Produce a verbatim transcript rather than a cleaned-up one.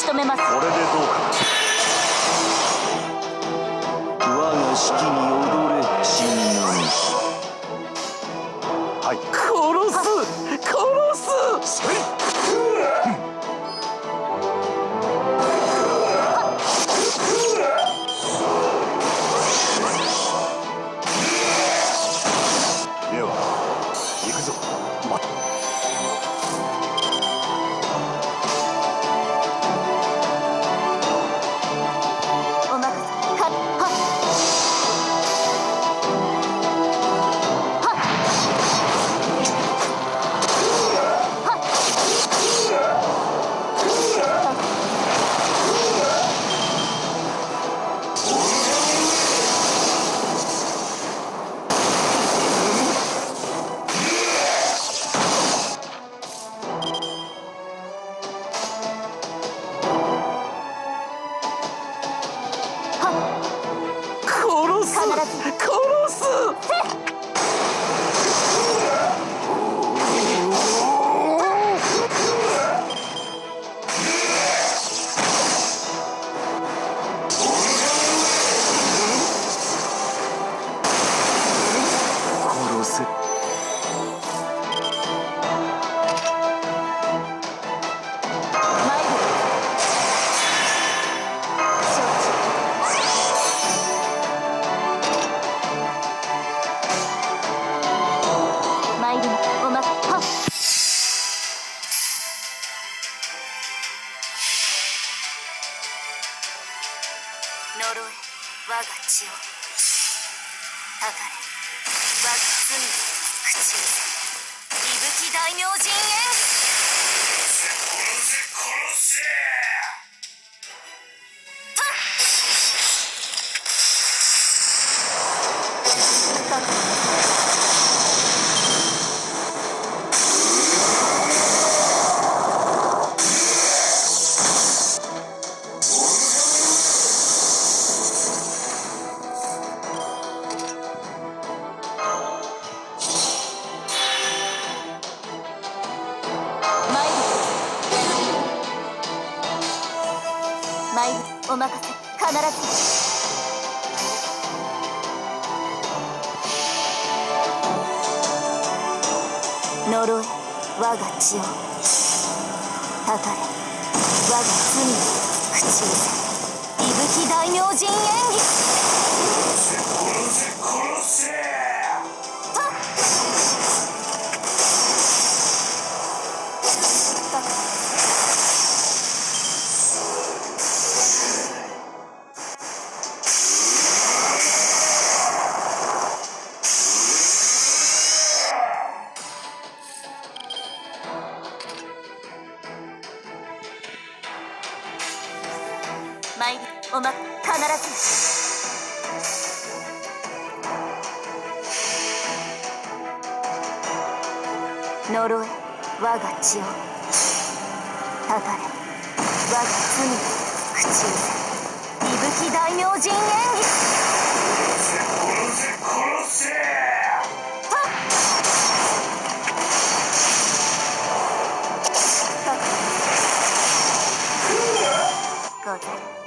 し止めます。 これでどうか。我が指揮に踊れ、神男子。はい。殺す殺す。せい。では行くぞ。まお任せ。はっはっ殺す殺す。殺せ。 参るな。おまはっ。呪え我が血を、たかれ我が罪を口にせ。伊吹大明神演参る。お任せ。必ず。呪え我が血を、たかれ我が罪を口にせ。伊吹大明神演技。参る。おま必ず。呪え我が血を、たかれ我が罪を口にせ。伊吹大明神演技。ござる。